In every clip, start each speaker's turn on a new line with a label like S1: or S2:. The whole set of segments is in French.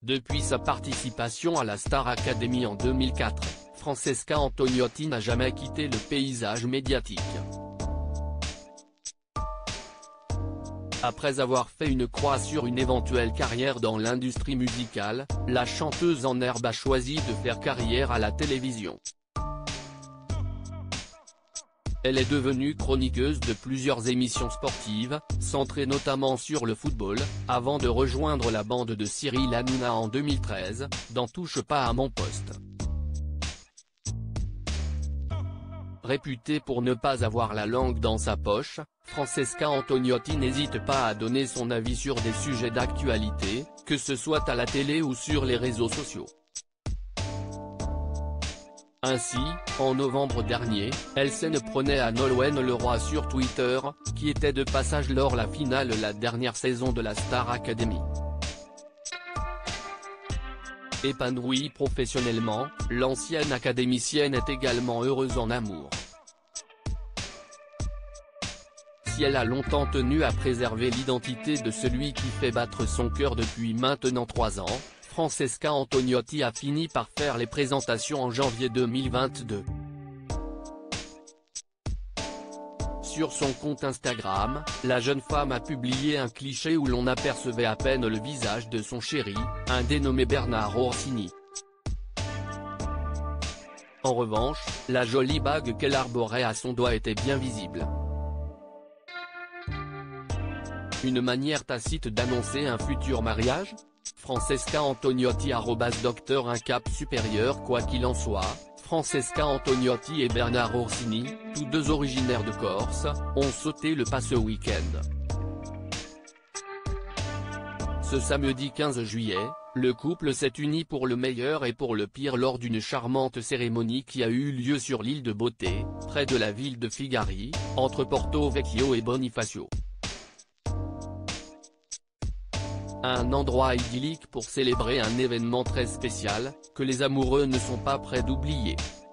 S1: Depuis sa participation à la Star Academy en 2004, Francesca Antoniotti n'a jamais quitté le paysage médiatique. Après avoir fait une croix sur une éventuelle carrière dans l'industrie musicale, la chanteuse en herbe a choisi de faire carrière à la télévision. Elle est devenue chroniqueuse de plusieurs émissions sportives, centrées notamment sur le football, avant de rejoindre la bande de Cyril Hanouna en 2013, dans Touche pas à mon poste. Réputée pour ne pas avoir la langue dans sa poche, Francesca Antoniotti n'hésite pas à donner son avis sur des sujets d'actualité, que ce soit à la télé ou sur les réseaux sociaux. Ainsi, en novembre dernier, elle s'en prenait à Nolwenn Leroy sur Twitter, qui était de passage lors la finale la dernière saison de la Star Academy. Épanouie professionnellement, l'ancienne académicienne est également heureuse en amour. Si elle a longtemps tenu à préserver l'identité de celui qui fait battre son cœur depuis maintenant 3 ans, Francesca Antoniotti a fini par faire les présentations en janvier 2022. Sur son compte Instagram, la jeune femme a publié un cliché où l'on apercevait à peine le visage de son chéri, un dénommé Bernard Orsini. En revanche, la jolie bague qu'elle arborait à son doigt était bien visible. Une manière tacite d'annoncer un futur mariage ? Francesca Antoniotti @Docteur un cap supérieur. Quoi qu'il en soit, Francesca Antoniotti et Bernard Orsini, tous deux originaires de Corse, ont sauté le pas ce week-end. Ce samedi 15 juillet, le couple s'est uni pour le meilleur et pour le pire lors d'une charmante cérémonie qui a eu lieu sur l'île de Beauté, près de la ville de Figari, entre Porto Vecchio et Bonifacio. Un endroit idyllique pour célébrer un événement très spécial, que les amoureux ne sont pas près d'oublier.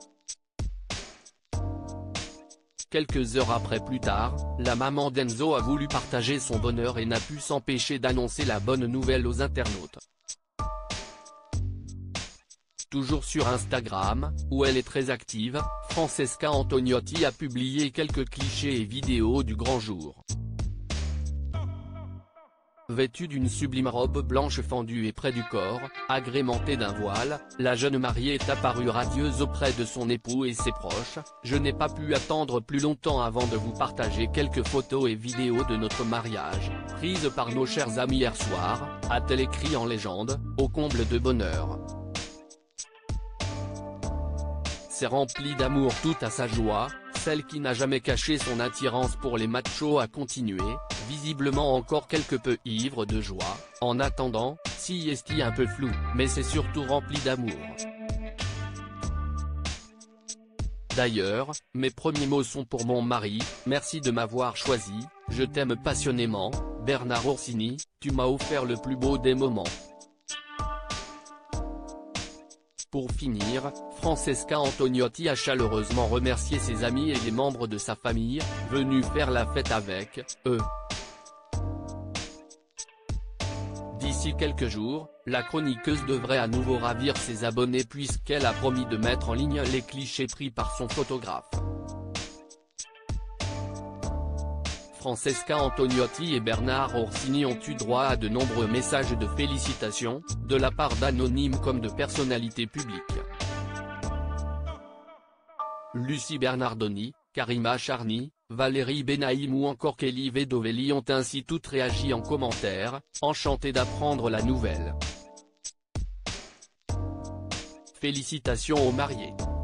S1: Quelques heures après plus tard, la maman d'Enzo a voulu partager son bonheur et n'a pu s'empêcher d'annoncer la bonne nouvelle aux internautes. Toujours sur Instagram, où elle est très active, Francesca Antoniotti a publié quelques clichés et vidéos du grand jour. Vêtue d'une sublime robe blanche fendue et près du corps, agrémentée d'un voile, la jeune mariée est apparue radieuse auprès de son époux et ses proches. Je n'ai pas pu attendre plus longtemps avant de vous partager quelques photos et vidéos de notre mariage, prises par nos chers amis hier soir, a-t-elle écrit en légende, au comble de bonheur. C'est rempli d'amour tout à sa joie, celle qui n'a jamais caché son attirance pour les machos a continué, visiblement encore quelque peu ivre de joie, en attendant, si est un peu flou, mais c'est surtout rempli d'amour. D'ailleurs, mes premiers mots sont pour mon mari, merci de m'avoir choisi, je t'aime passionnément, Bernard Orsini, tu m'as offert le plus beau des moments. Pour finir, Francesca Antoniotti a chaleureusement remercié ses amis et les membres de sa famille, venus faire la fête avec eux. D'ici quelques jours, la chroniqueuse devrait à nouveau ravir ses abonnés puisqu'elle a promis de mettre en ligne les clichés pris par son photographe. Francesca Antoniotti et Bernard Orsini ont eu droit à de nombreux messages de félicitations, de la part d'anonymes comme de personnalités publiques. Lucie Bernardoni, Karima Charny, Valérie Benaïm ou encore Kelly Vedovelli ont ainsi toutes réagi en commentaire, enchantées d'apprendre la nouvelle. Félicitations aux mariés.